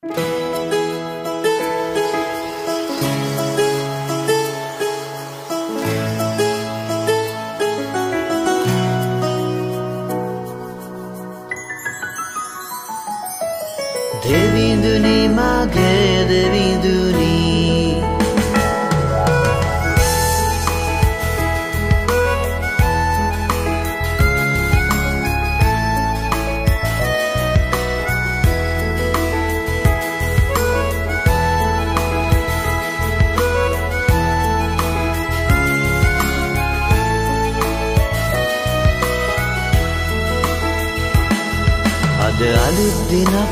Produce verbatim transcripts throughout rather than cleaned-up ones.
Devinduni mage devinduni Ada alup dinak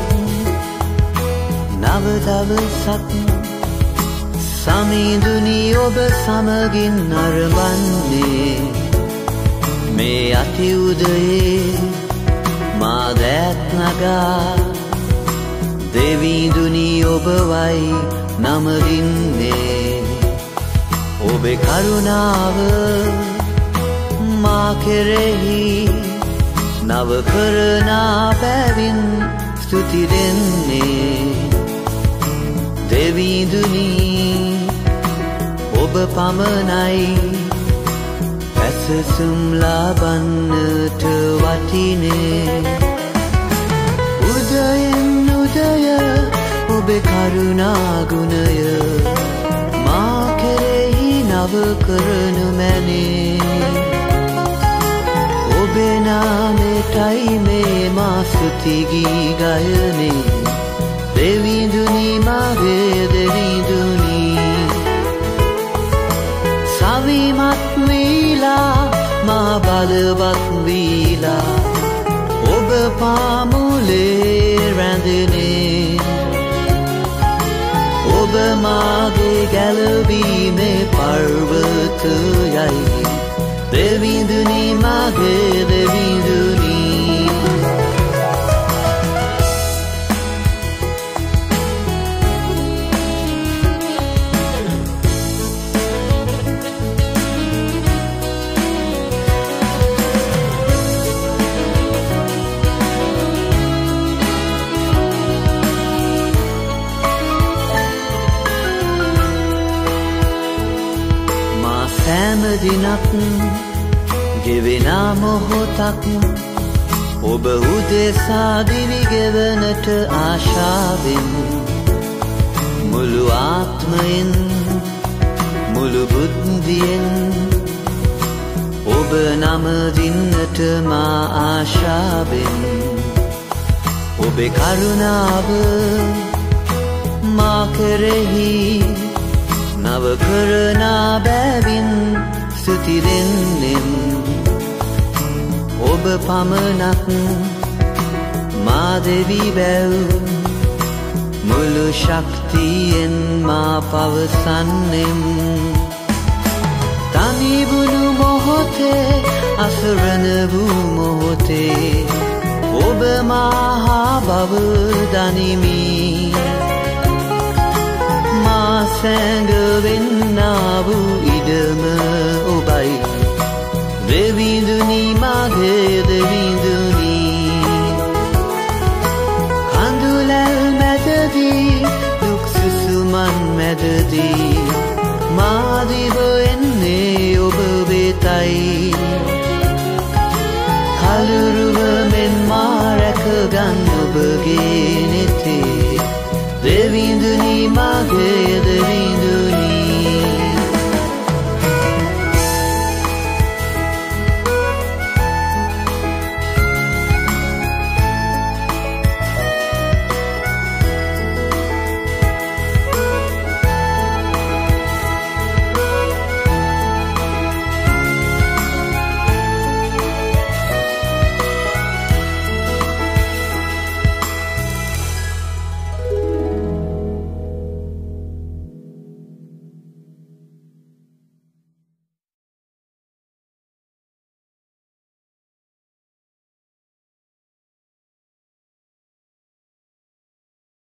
නව දවසක් සමිඳුනි ඔබ සමගින් අරඹන්නේ මේ අති උදයේ මා දැත් නගා දෙවිඳුනි ඔබවයි නමදින්නේ ඔබේ කරුණාව මා කෙරෙහි නව කරනා බැවින් ස්තුති දෙන්නේ දෙවිඳුනි ඔබ පමණයි ඇසසුම් ලබන්නට වටිනේ උදයෙන් උදය ඔබේ කරුණා ගුණය මා කෙරෙහි නව කරනු මැනේ ඔබේ නාමයටයි මේ මා ස්තුති ගී ගයනේ දෙවිඳුනි මගේ දෙවිඳුනි සවිමත් වීලා මා බලවත් වීලා ඔබ පාමුලේ රැඳෙනේ ඔබ මාගේ ගැලවීමේ පර්වතයයි දෙවිඳුනි මගේ දෙවිඳුනි සෑම දිනක් ගෙවෙනා මොහොතක් ඔබ උදෙසා දිවි ගෙවනට ආශාවෙන් මුළු ආත්මයෙන් මුළු බුද්ධියෙන් ඔබ නමදින්නට මා ආශාවෙන් ඔබේ කරුණාව මා කෙරෙහි නව කරනා බැවින් ස්තුති දෙන්නෙම් ඔබ පමණක් මා දෙවි බැව් මුළු ශක්තියෙන් මා පවසන්නෙම් තනිවුණු මොහොතේ අසරණ වූ මොහොතේ ඔබ මා බව දනිමි මා සැඟවෙන්නා වූ ඉඩම ඔබයි දෙවිඳුනි මගේ දෙවිඳුනි කඳුලැල් මැදදී දුක් සුසුමන් මැදදී මා දිව එන්නේ ඔබ වෙතයි කලුරුව මෙන් මා රැකගන්න ඔබගේ